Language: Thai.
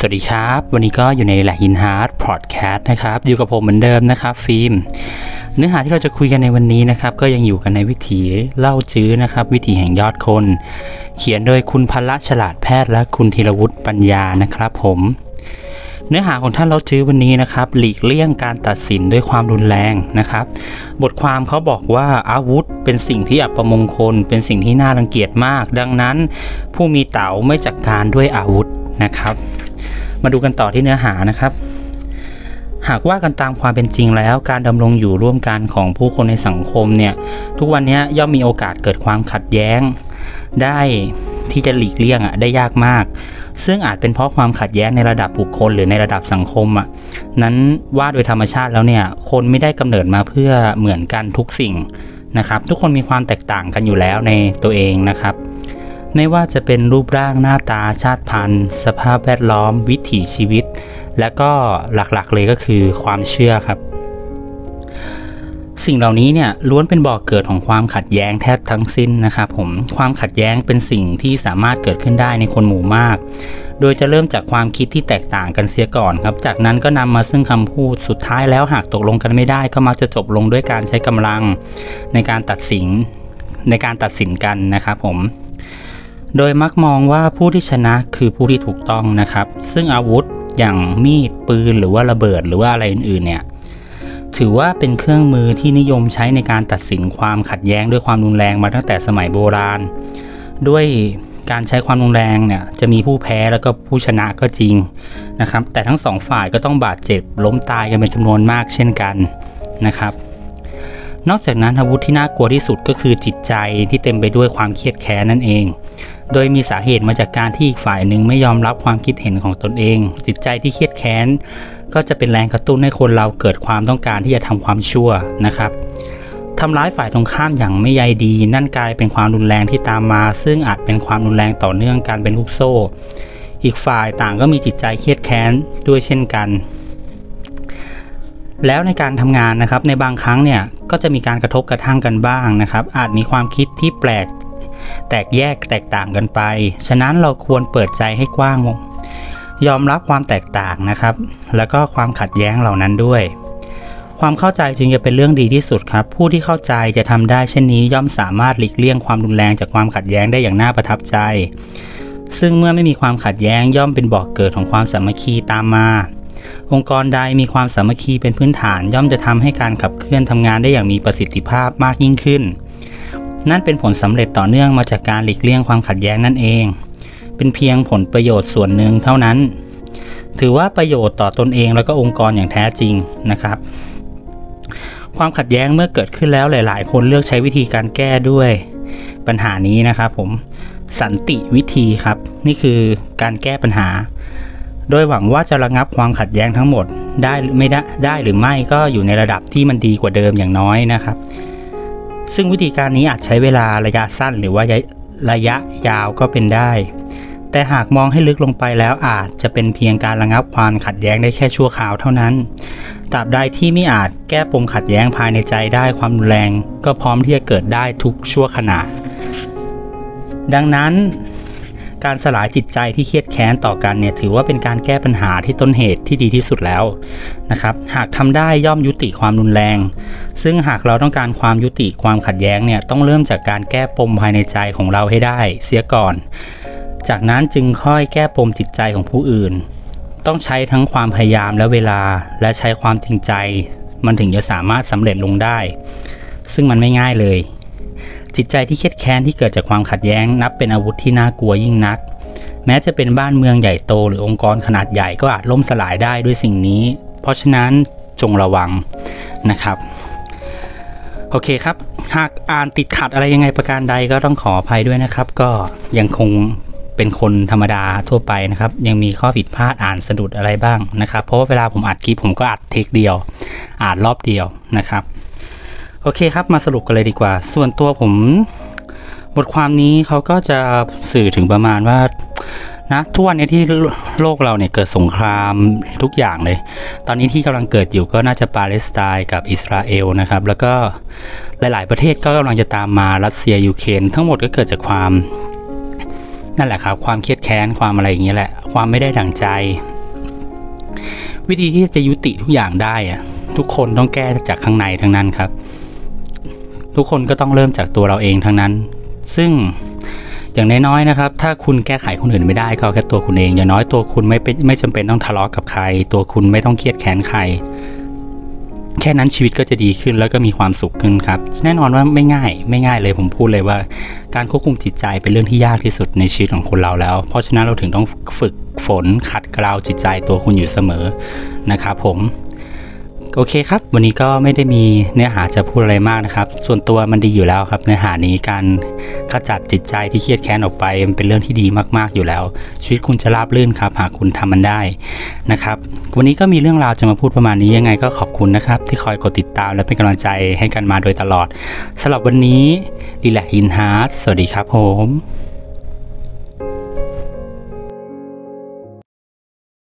สวัสดีครับวันนี้ก็อยู่ในแหลกอินฮาร์ดพอดแคสต์นะครับอยู่กับผมเหมือนเดิมนะครับฟิล์มเนื้อหาที่เราจะคุยกันในวันนี้นะครับก็ยังอยู่กันในวิถีเล่าจื้อนะครับวิถีแห่งยอดคนเขียนโดยคุณพละฉลาดแพทย์และคุณธีรวุฒิปัญญานะครับผมเนื้อหาของท่านเล่าจื้อวันนี้นะครับหลีกเลี่ยงการตัดสินด้วยความรุนแรงนะครับบทความเขาบอกว่าอาวุธเป็นสิ่งที่อัปมงคลเป็นสิ่งที่น่ารังเกียจมากดังนั้นผู้มีเต๋าไม่จัดการด้วยอาวุธนะครับมาดูกันต่อที่เนื้อหานะครับหากว่ากันตามความเป็นจริงแล้วการดำรงอยู่ร่วมกันของผู้คนในสังคมเนี่ยทุกวันนี้ย่อมมีโอกาสเกิดความขัดแย้งได้ที่จะหลีกเลี่ยงได้ยากมากซึ่งอาจเป็นเพราะความขัดแย้งในระดับบุคคลหรือในระดับสังคมนั้นว่าโดยธรรมชาติแล้วเนี่ยคนไม่ได้กำเนิดมาเพื่อเหมือนกันทุกสิ่งนะครับทุกคนมีความแตกต่างกันอยู่แล้วในตัวเองนะครับไม่ว่าจะเป็นรูปร่างหน้าตาชาติพันธุ์สภาพแวดล้อมวิถีชีวิตและก็หลักๆเลยก็คือความเชื่อครับสิ่งเหล่านี้เนี่ยล้วนเป็นบ่อกเกิดของความขัดแย้งแทบทั้งสิ้นนะครับผมความขัดแย้งเป็นสิ่งที่สามารถเกิดขึ้นได้ในคนหมู่มากโดยจะเริ่มจากความคิดที่แตกต่างกันเสียก่อนครับจากนั้นก็นำมาซึ่งคำพูดสุดท้ายแล้วหากตกลงกันไม่ได้ก็มักจะจบลงด้วยการใช้กำลังในการตัดสินกันนะครับผมโดยมักมองว่าผู้ที่ชนะคือผู้ที่ถูกต้องนะครับซึ่งอาวุธอย่างมีดปืนหรือว่าระเบิดหรือว่าอะไรอื่นๆเนี่ยถือว่าเป็นเครื่องมือที่นิยมใช้ในการตัดสินความขัดแย้งด้วยความรุนแรงมาตั้งแต่สมัยโบราณด้วยการใช้ความรุนแรงเนี่ยจะมีผู้แพ้แล้วก็ผู้ชนะก็จริงนะครับแต่ทั้งสองฝ่ายก็ต้องบาดเจ็บล้มตายกันเป็นจำนวนมากเช่นกันนะครับนอกจากนั้นอาวุธที่น่ากลัวที่สุดก็คือจิตใจที่เต็มไปด้วยความเครียดแค้นนั่นเองโดยมีสาเหตุมาจากการที่อีกฝ่ายหนึ่งไม่ยอมรับความคิดเห็นของตนเองจิตใจที่เครียดแค้นก็จะเป็นแรงกระตุ้นให้คนเราเกิดความต้องการที่จะทำความชั่วนะครับทำร้ายฝ่ายตรงข้ามอย่างไม่ใยดีนั่นกลายเป็นความรุนแรงที่ตามมาซึ่งอาจเป็นความรุนแรงต่อเนื่องกันเป็นลูกโซ่อีกฝ่ายต่างก็มีจิตใจเครียดแค้นด้วยเช่นกันแล้วในการทำงานนะครับในบางครั้งเนี่ยก็จะมีการกระทบกระทั่งกันบ้างนะครับอาจมีความคิดที่แตกแยกแตกต่างกันไปฉะนั้นเราควรเปิดใจให้กว้างยอมรับความแตกต่างนะครับแล้วก็ความขัดแย้งเหล่านั้นด้วยความเข้าใจจึงจะเป็นเรื่องดีที่สุดครับผู้ที่เข้าใจจะทำได้เช่นนี้ย่อมสามารถหลีกเลี่ยงความรุนแรงจากความขัดแย้งได้อย่างน่าประทับใจซึ่งเมื่อไม่มีความขัดแย้งย่อมเป็นบ่อกเกิดของความสามัคคีตามมาองค์กรใดมีความสามัคคีเป็นพื้นฐานย่อมจะทำให้การขับเคลื่อนทำงานได้อย่างมีประสิทธิภาพมากยิ่งขึ้นนั่นเป็นผลสำเร็จต่อเนื่องมาจากการหลีกเลี่ยงความขัดแย้งนั่นเองเป็นเพียงผลประโยชน์ส่วนหนึ่งเท่านั้นถือว่าประโยชน์ต่อตนเองแล้วก็องค์กรอย่างแท้จริงนะครับความขัดแย้งเมื่อเกิดขึ้นแล้วหลายๆคนเลือกใช้วิธีการแก้ด้วยปัญหานี้นะครับผมสันติวิธีครับนี่คือการแก้ปัญหาโดยหวังว่าจะระงับความขัดแย้งทั้งหมดได้หรือไม่ก็อยู่ในระดับที่มันดีกว่าเดิมอย่างน้อยนะครับซึ่งวิธีการนี้อาจใช้เวลาระยะสั้นหรือว่าระยะยาวก็เป็นได้แต่หากมองให้ลึกลงไปแล้วอาจจะเป็นเพียงการระงับความขัดแย้งได้แค่ชั่วคราวเท่านั้นตราบใดที่ไม่อาจแก้ปมขัดแย้งภายในใจได้ความรุนแรงก็พร้อมที่จะเกิดได้ทุกชั่วขณะดังนั้นการสลายจิตใจที่เครียดแค้นต่อกันเนี่ยถือว่าเป็นการแก้ปัญหาที่ต้นเหตุที่ดีที่สุดแล้วนะครับหากทำได้ย่อมยุติความรุนแรงซึ่งหากเราต้องการความยุติความขัดแย้งเนี่ยต้องเริ่มจากการแก้ปมภายในใจของเราให้ได้เสียก่อนจากนั้นจึงค่อยแก้ปมจิตใจของผู้อื่นต้องใช้ทั้งความพยายามและเวลาและใช้ความจริงใจมันถึงจะสามารถสำเร็จลงได้ซึ่งมันไม่ง่ายเลยจิตใจที่เครียดแค้นที่เกิดจากความขัดแย้งนับเป็นอาวุธที่น่ากลัวยิ่งนักแม้จะเป็นบ้านเมืองใหญ่โตหรือองค์กรขนาดใหญ่ก็อาจล่มสลายได้ด้วยสิ่งนี้เพราะฉะนั้นจงระวังนะครับโอเคครับหากอ่านติดขัดอะไรยังไงประการใดก็ต้องขออภัยด้วยนะครับก็ยังคงเป็นคนธรรมดาทั่วไปนะครับยังมีข้อผิดพลาดอ่านสะดุดอะไรบ้างนะครับเพราะว่าเวลาผมอัดคลิปผมก็อัดเทคเดียวอ่านรอบเดียวนะครับโอเคครับมาสรุปกันเลยดีกว่าส่วนตัวผมบทความนี้เขาก็จะสื่อถึงประมาณว่านะทุกวันนี้ที่โลกเราเนี่ยเกิดสงครามทุกอย่างเลยตอนนี้ที่กำลังเกิดอยู่ก็น่าจะปาเลสไตน์กับอิสราเอลนะครับแล้วก็หลายๆประเทศก็กำลังจะตามมารัสเซียยูเครนทั้งหมดก็เกิดจากความนั่นแหละครับความเครียดแค้นความอะไรอย่างเงี้ยแหละความไม่ได้ดั่งใจวิธีที่จะยุติทุกอย่างได้อะทุกคนต้องแก้จากข้างในทั้งนั้นครับทุกคนก็ต้องเริ่มจากตัวเราเองทั้งนั้นซึ่งอย่างน้อยๆนะครับถ้าคุณแก้ไขคนอื่นไม่ได้ก็แค่ตัวคุณเองอย่างน้อยตัวคุณไม่จำเป็นต้องทะเลาะกับใครตัวคุณไม่ต้องเครียดแค้นใครแค่นั้นชีวิตก็จะดีขึ้นแล้วก็มีความสุขขึ้นครับแน่นอนว่าไม่ง่ายเลยผมพูดเลยว่าการควบคุมจิตใจเป็นเรื่องที่ยากที่สุดในชีวิตของคนเราแล้วเพราะฉะนั้นเราถึงต้องฝึกฝนขัดเกลาจิตใจตัวคุณอยู่เสมอนะครับผมโอเคครับวันนี้ก็ไม่ได้มีเนื้อหาจะพูดอะไรมากนะครับส่วนตัวมันดีอยู่แล้วครับเนื้อหานี้การขจัดจิตใจที่เครียดแค้นออกไปมันเป็นเรื่องที่ดีมากๆอยู่แล้วชีวิตคุณจะราบรื่นครับหากคุณทำมันได้นะครับวันนี้ก็มีเรื่องราวจะมาพูดประมาณนี้ยังไงก็ขอบคุณนะครับที่คอยกดติดตามและเป็นกำลังใจให้กันมาโดยตลอดสำหรับวันนี้ดีแลกอินฮาร์สสวัสดีครับผม